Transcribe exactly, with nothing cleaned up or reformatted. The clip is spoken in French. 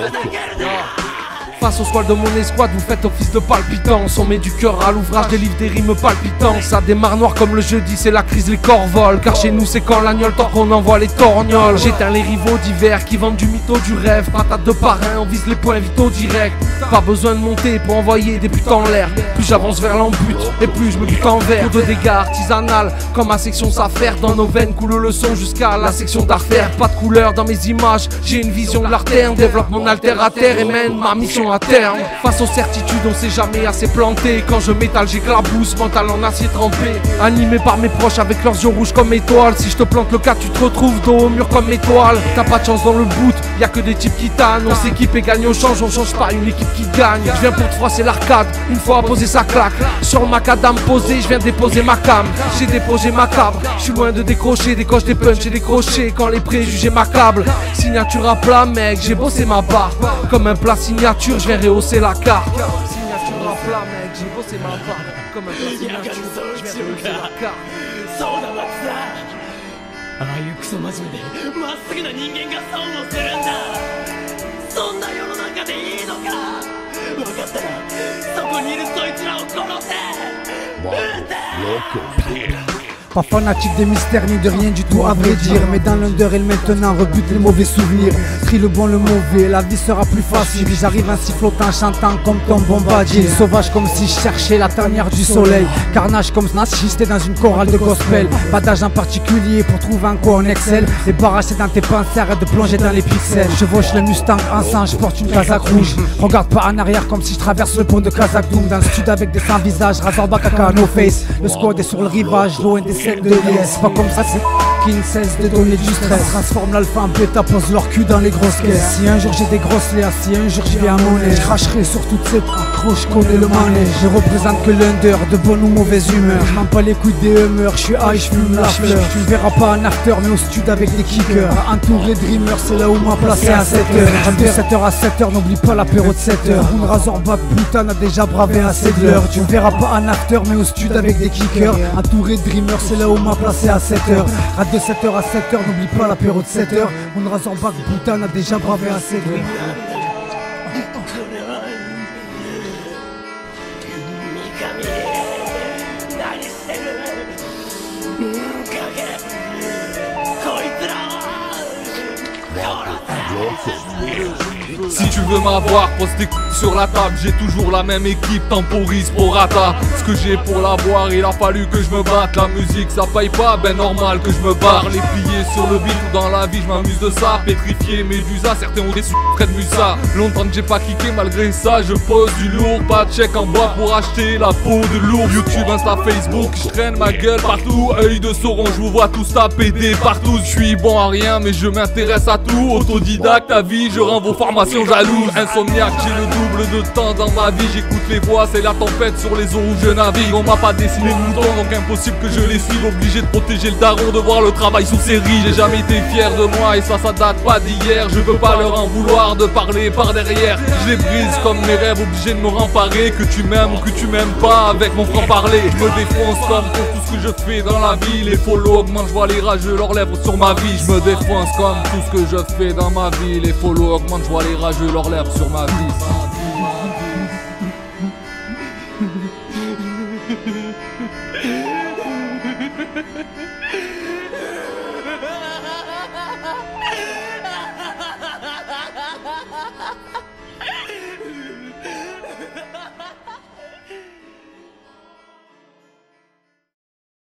Face au squal de mon escouade, vous faites office de palpitance. On met du cœur à l'ouvrage, délivre des rimes palpitantes. Ça démarre noir comme le jeudi, c'est la crise, les corps volent. Car chez nous c'est quand l'agnole, tant qu'on envoie les torgnoles. J'éteins les rivaux d'hiver qui vendent du mytho, du rêve. Patate de parrain, on vise les points vitaux direct. Pas besoin de monter pour envoyer des buts en l'air. Plus j'avance vers l'embut, et plus je me bute en verre. Pour de dégâts artisanal, comme ma section s'affaire. Dans nos veines coule le son jusqu'à la section d'artère. Pas de couleur dans mes images, j'ai une vision de l'artère. Développe mon alter à terre et mène ma mission à terme. Face aux certitudes, on s'est jamais assez planté. Quand je m'étale, j'éclabousse, mental en acier trempé. Animé par mes proches avec leurs yeux rouges comme étoiles. Si je te plante le cas, tu te retrouves dos au mur comme étoile. T'as pas de chance dans le boot, y'a que des types qui tannent. On s'équipe et gagne au change, on change pas une équipe qui gagne. Je viens pour te froisser l'arcade, une fois posé sa claque. Sur le macadam posé, je viens déposer ma cam. J'ai déposé ma cabre, je suis loin de décrocher. Décoche des punchs et des crochets quand les préjugés m'accablent. Signature à plat mec, j'ai bossé ma barre. Comme un plat signature, je viens rehausser la carte. Signature à plat mec, j'ai bossé ma barre. Comme un plat signature, je viens rehausser la carte. ああいうクソ真面目でまっすぐな人間が損をするんだ。そんな世の中でいいのか。分かったらそこにいるそいつらを殺せ。撃て。 Pas fanatique des mystères ni de rien du tout à vrai dire. Mais dans l'under et le maintenant rebute les mauvais souvenirs. Trie le bon le mauvais, la vie sera plus facile. J'arrive ainsi flottant, chantant comme ton bombardier. Sauvage comme si je cherchais la tanière du soleil. Carnage comme snatchisté dans une chorale de gospel. Pas d'âge en particulier pour trouver un quoi on excelle. Débarrassé dans tes pensées, arrête de plonger dans les pixels. Je voche le Mustang en sang, je porte une casaque rouge. Regarde pas en arrière comme si je traverse le pont de Kazakdoum. Dans le sud avec des sans-visages, Razorback à no face. Le squad est sur le rivage, loin des scènes de liesse. Pas comme ça, c'est qui ne cesse de donner du stress. Transforme l'alpha en bêta, pose leur cul dans les grosses caisses. Si un jour j'ai des grosses léas, si un jour j'y vais à monnaie, je cracherai sur toutes ces trop, je connais le manège. Je représente que l'under, de bonne ou mauvaise humeur. Je m'en pas les couilles des humeurs, je suis high, je fume la fleur. Tu me verras pas en after, mais au stud avec des kickers. Entouré de dreamers, c'est là où m'a placé à sept heures. De sept heures à sept heures, n'oublie pas l'apéro de sept heures. Une Razorback putain a déjà bravé assez de l'heure. Tu me verras pas en after, mais au stud avec des kickers. Entouré de dreamers, c'est là où m'a placé à sept heures. Rate de sept heures à sept heures, n'oublie pas l'apéro de sept heures. Une Razorback putain a déjà bravé assez de l'heure. Si tu veux m'avoir, pose tes coups sur la table. J'ai toujours la même équipe, temporise pour rata. Ce que j'ai pour l'avoir, il a fallu que je me batte. La musique ça paye pas, ben normal que je me barre. Les pliés sur le beat ou dans la vie, je m'amuse de ça. Pétrifié, Médusa, certains ont des sous près de Musa. Longtemps que j'ai pas kické, malgré ça, je pose du lourd. Pas de chèque en bois pour acheter la peau de l'ours. YouTube, Insta, Facebook, je traîne ma gueule partout. Œil de sauron, je vous vois tous taper des partout. Je suis bon à rien, mais je m'intéresse à tout. Autodidacte à vie, je rends vos formations jalouses. Insomniaque, j'ai le double de temps dans ma vie. J'écoute les voix, c'est la tempête sur les eaux où je navigue. On m'a pas dessiné le mouton, donc impossible que je les suive. Obligé de protéger le daron, de voir le travail sous série. J'ai jamais été fier de moi et ça, ça date pas d'hier. Je veux pas leur en vouloir de parler par derrière. Je les brise comme mes rêves, obligé de me remparer. Que tu m'aimes ou que tu m'aimes pas, avec mon franc-parler. Je me défonce comme pour tout ce que je fais dans la vie. Les follow augmentent, je vois les rageux, leurs lèvres sur ma vie. Je me défonce comme tout ce que je fais dans ma vie. Les follow augmentent, je vois les rageux, leurs lèvres sur ma vie. Ha ha ha ha ha!